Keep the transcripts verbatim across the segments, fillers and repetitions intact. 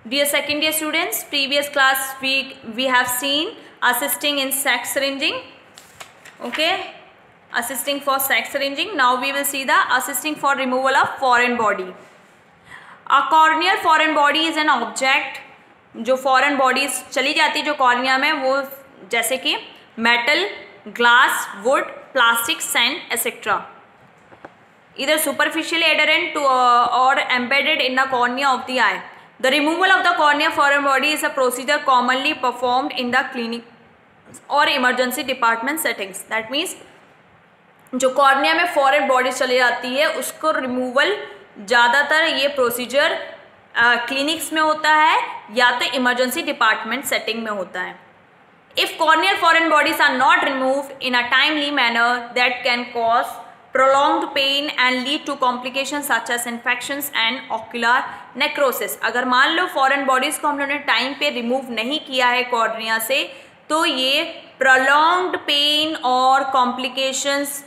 Dear second year students, previous class we we have seen assisting in sac syringing. Okay, assisting for sac syringing. Now we will see the assisting for removal of foreign body. A corneal foreign body is an object. जो foreign bodies चली जाती जो cornea में, वो जैसे कि metal, glass, wood, plastic, sand etcetera, either superficially adherent to uh, or embedded in the cornea of the eye. The removal of the cornea foreign body is a procedure commonly performed in the clinic or emergency department settings. That means जो cornea में foreign body चली जाती है उसको removal ज़्यादातर ये procedure clinics में होता है या तो इमरजेंसी डिपार्टमेंट सेटिंग में होता है. If corneal foreign bodies are not removed in a timely manner that can cause prolonged pain and lead to complications such as infections and ocular necrosis. अगर मान लो फॉरेन बॉडीज़ को हम लोगों ने time पे रिमूव नहीं किया है कॉर्निया से, तो ये prolonged पेन और कॉम्प्लिकेशंस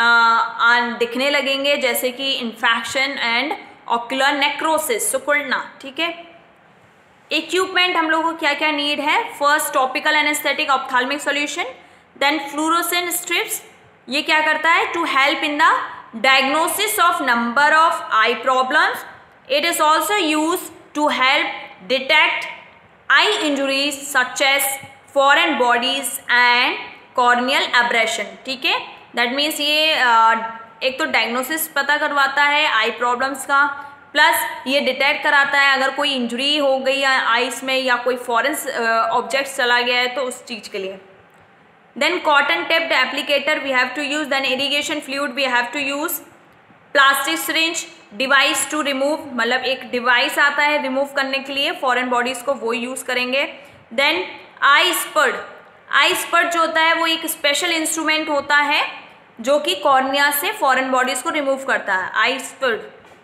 दिखने लगेंगे, जैसे कि इन्फेक्शन एंड ऑक्यूलर नेक्रोसिस, सुकुड़ना. ठीक है. इक्विपमेंट हम लोगों को क्या क्या नीड है? First topical anaesthetic ophthalmic solution, then fluorescent strips. ये क्या करता है? To help in the diagnosis of number of eye problems. It is also use to help detect eye injuries such as foreign bodies and corneal abrasion. ठीक है. That means ये uh, एक तो diagnosis पता करवाता है आई प्रॉब्लम्स का, plus ये डिटेक्ट कराता है अगर कोई इंजरी हो गई है आइस में या कोई फॉरेन ऑब्जेक्ट चला गया है तो उस चीज़ के लिए. Then cotton tipped applicator we have to use, then irrigation fluid we have to use, plastic syringe device to remove, मतलब एक डिवाइस आता है रिमूव करने के लिए फॉरेन बॉडीज़ को, वो यूज़ करेंगे. Then eye spud. Eye spud जो होता है वो एक स्पेशल इंस्ट्रूमेंट होता है जो कि कॉर्निया से फॉरेन बॉडीज़ को रिमूव करता है. Eye spud.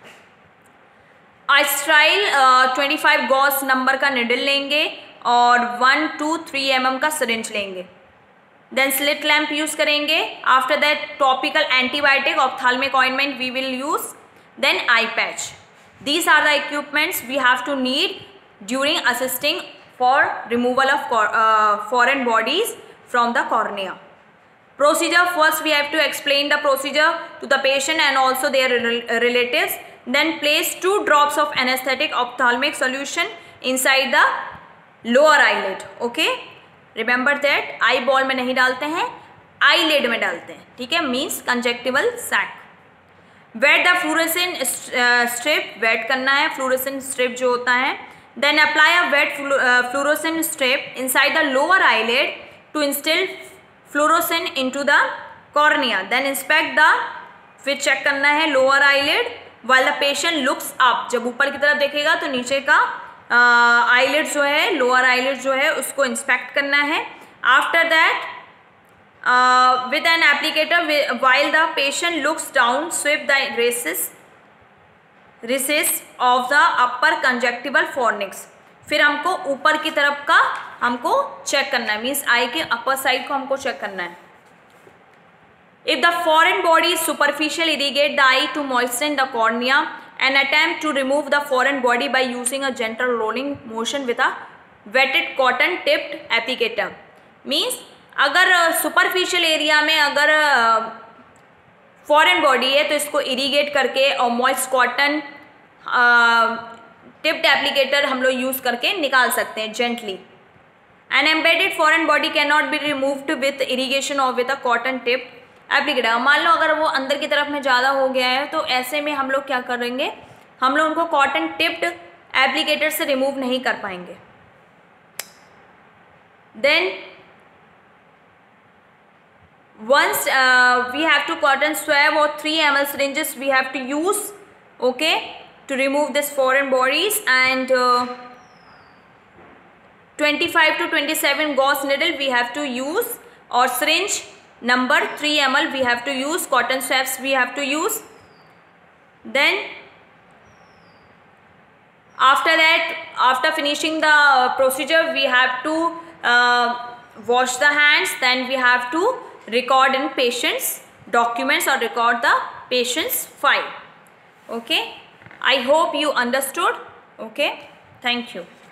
A sterile twenty five gauge number का निडल लेंगे और one two three M M का सिरिंज लेंगे. देन स्लिट लैम्प यूज़ करेंगे. After that topical antibiotic ophthalmic ointment we will use. Then eye patch. These are the equipments we have to need during assisting for removal of foreign bodies from the cornea. Procedure. First we have to explain the procedure to the patient and also their relatives. Then place two drops of anesthetic ophthalmic solution inside the lower eyelid. Okay. Remember that eyeball में नहीं डालते हैं, eyelid में डालते हैं. ठीक है. Means conjunctival sac. Wet the fluorescent strip. wet करना है fluorescent strip जो होता है. Then apply a wet fluorescent strip inside the lower eyelid to instill fluorescent into the cornea. Then inspect the, फिर चेक करना है lower eyelid while the patient looks up. जब ऊपर की तरफ देखेगा तो नीचे का आईलिड uh, जो है, लोअर आईलिड जो है, उसको इंस्पेक्ट करना है. After that with an applicator while the patient looks down sweep the recess recess of the upper conjunctival fornix. फिर हमको ऊपर की तरफ का हमको चेक करना है, मीन्स आई के अपर साइड को हमको चेक करना है. If the foreign body superficial irrigate the eye to moisture the cornea and attempt to remove the foreign body by using a gentle rolling motion with a wetted cotton tipped applicator. Means अगर superficial area में अगर foreign body है तो इसको irrigate करके और moist cotton tipped applicator हम लोग यूज़ करके निकाल सकते हैं gently. An embedded foreign body can not be removed with irrigation और with a cotton tipped applicator. मान लो अगर वो अंदर की तरफ में ज़्यादा हो गया है तो ऐसे में हम लोग क्या करेंगे, हम लोग उनको कॉटन टिप्ड एप्लीकेटर से रिमूव नहीं कर पाएंगे. Then once we have to cotton swab और three M L syringes we have to use, okay, to remove this foreign bodies, and uh, twenty-five to twenty-seven gauze needle we have to use, or syringe number three M L we have to use, cotton swabs we have to use. Then after that, after finishing the procedure, we have to uh, wash the hands. Then we have to record in patient's documents or record the patient's file. Okay. I hope you understood. Okay. Thank you.